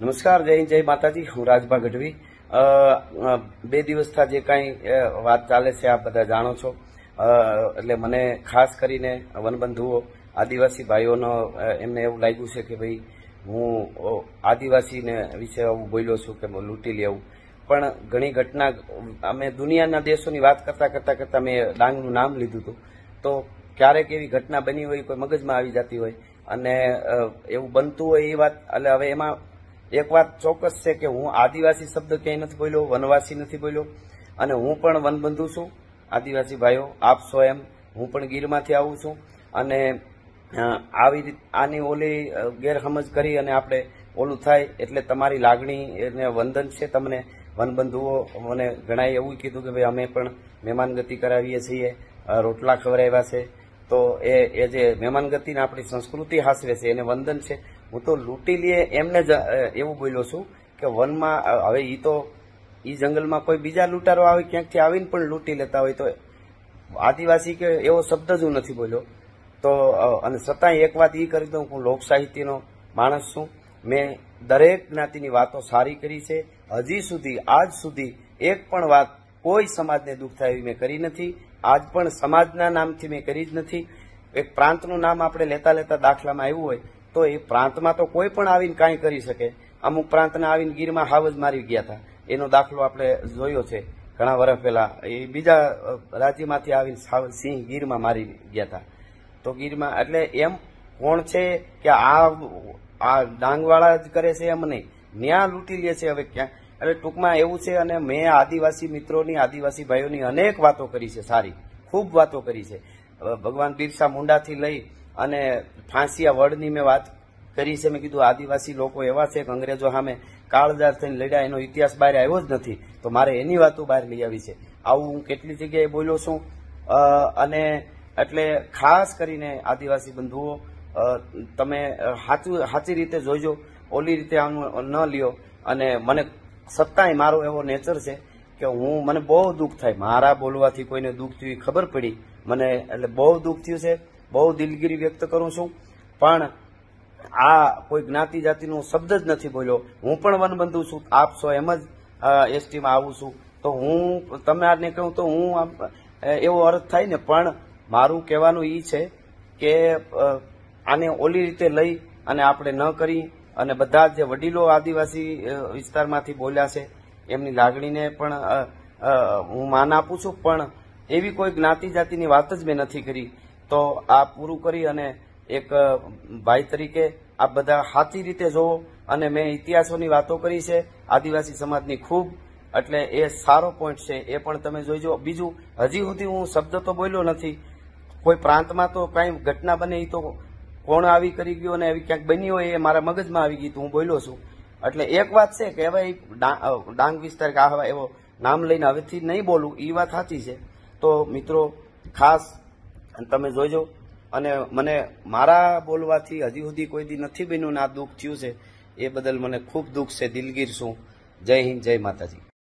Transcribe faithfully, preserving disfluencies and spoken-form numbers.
નમસ્કાર, જય હિન્દ, જય માતાજી. હું રાજભા ગઢવી. બે દિવસથી જે કાંઈ વાત ચાલે છે આપ બધા જાણો છો. એટલે મને ખાસ કરીને વનબંધુઓ, આદિવાસી ભાઈઓનો એમને એવું લાગ્યું છે કે ભાઈ હું આદિવાસીને વિશે આવું બોલ્યો છું કે લૂંટી લેવું. પણ ઘણી ઘટના અમે દુનિયાના દેશોની વાત કરતા કરતા કરતા મેં ડાંગનું નામ લીધું હતું. તો ક્યારેક એવી ઘટના બની હોય, કોઈ મગજમાં આવી જતી હોય અને એવું બનતું હોય એ વાત. એટલે હવે એમાં એક વાત ચોક્કસ છે કે હું આદિવાસી શબ્દ ક્યાંય નથી બોલ્યો, વનવાસી નથી બોલ્યો. અને હું પણ વનબંધુ છું. આદિવાસી ભાઈઓ આપ છો એમ હું પણ ગીરમાંથી આવું છું. અને આવી રીતે આની ઓલી ગેરસમજ કરી અને આપણે ઓલું થાય એટલે તમારી લાગણી એને વંદન છે તમને વનબંધુઓ. મને ઘણાએ એવું કીધું કે ભાઈ અમે પણ મહેમાનગતિ કરાવીએ છીએ, રોટલા ખવડાવ્યા છે. તો એ એ જે મહેમાનગતિને આપણી સંસ્કૃતિ હાસવે છે એને વંદન છે. હું તો લૂંટી લઈએ એમને જ એવું બોલ્યો છું કે વનમાં હવે એ તો એ જંગલમાં કોઈ બીજા લૂંટારો આવે ક્યાંકથી આવીને પણ લૂંટી લેતા હોય, તો આદિવાસી કે એવો શબ્દ જ હું નથી બોલ્યો. તો અને છતાંય એક વાત એ કરી દઉં, હું લોક સાહિત્યનો માણસ છું. મેં દરેક જ્ઞાતિની વાતો સારી કરી છે. હજી સુધી આજ સુધી એક પણ વાત કોઈ સમાજને દુઃખ થાય એવી મેં કરી નથી. આજ પણ સમાજના નામથી મેં કરી જ નથી. એક પ્રાંતનું નામ આપણે લેતા લેતા દાખલામાં આવ્યું હોય તો એ પ્રાંતમાં તો કોઈ પણ આવીને કાંઈ કરી શકે. અમુક પ્રાંતના આવીને ગીરમાં હાવ જ મારી ગયા હતા, એનો દાખલો આપણે જોયો છે ઘણા વર્ષ પહેલા. એ બીજા રાજ્યમાંથી આવીને સિંહ ગીરમાં મારી ગયા હતા. તો ગીરમાં એટલે એમ કોણ છે કે આ આ ડાંગવાળા જ કરે છે એમ નહીં, ન્યા લૂંટી લે છે હવે ક્યાં. એટલે ટૂંકમાં એવું છે. અને મેં આદિવાસી મિત્રોની, આદિવાસી ભાઈઓની અનેક વાતો કરી છે, સારી ખૂબ વાતો કરી છે. ભગવાન બિરસા મુંડાથી લઈ અને ફાંસિયા વડની મેં વાત કરી છે. મેં કીધું આદિવાસી લોકો એવા છે કે અંગ્રેજો સામે કાળજાર થઈને લડ્યા, એનો ઇતિહાસ બહાર આવ્યો જ નથી, તો મારે એની વાતો બહાર લઈ આવી છે. આવું હું કેટલી જગ્યાએ બોલ્યો છું. અને એટલે ખાસ કરીને આદિવાસી બંધુઓ તમે સાચું સાચી રીતે જોઈજો, ઓલી રીતે આનું ન લ્યો. અને મને સત્તાય મારો એવો નેચર છે કે હું મને બહુ દુઃખ થાય, મારા બોલવાથી કોઈને દુઃખ થયું ખબર પડી મને, એટલે બહુ દુઃખ થયું છે. બહુ દિલગીરી વ્યક્ત કરું છું. પણ આ કોઈ જ્ઞાતિ જાતિનો શબ્દ જ નથી બોલ્યો. હું પણ વનબંધુ છું, આપ છો એમ જ એસટીમાં આવું છું. તો હું તમને કહું તો હું એવો અર્થ થાય ને, પણ મારું કહેવાનું એ છે કે આને ઓલી રીતે લઈ અને આપણે ન કરી. અને બધા જે વડીલો આદિવાસી વિસ્તારમાંથી બોલ્યા છે એમની લાગણીને પણ હું માન આપું છું. પણ એવી કોઈ જ્ઞાતિ જાતિની વાત જ મેં નથી કરી. તો આ પૂરું કરી અને એક ભાઈ તરીકે આ બધા સાચી રીતે જોવો. અને મેં ઇતિહાસોની વાતો કરી છે આદિવાસી સમાજની ખૂબ, એટલે એ સારો પોઈન્ટ છે, એ પણ તમે જોઈજો. બીજું, હજી સુધી હું શબ્દ તો બોલ્યો નથી. કોઈ પ્રાંતમાં તો કાંઈ ઘટના બને એ તો કોણ આવી કરી ગયો અને એવી ક્યાંક બની હોય એ મારા મગજમાં આવી ગઈ તો હું બોલ્યો છું. એટલે એક વાત છે કે હવે ડાંગ વિસ્તાર કે આ એવો નામ લઈને હવેથી નહીં બોલું, એ વાત સાચી છે. તો મિત્રો ખાસ તમે જોઈજો. અને મને મારા બોલવાથી હજી સુધી કોઈ દી નથી બન્યું ને આ દુઃખ થયું છે, એ બદલ મને ખૂબ દુઃખ છે, દિલગીર છું. જય હિન્દ, જય માતાજી.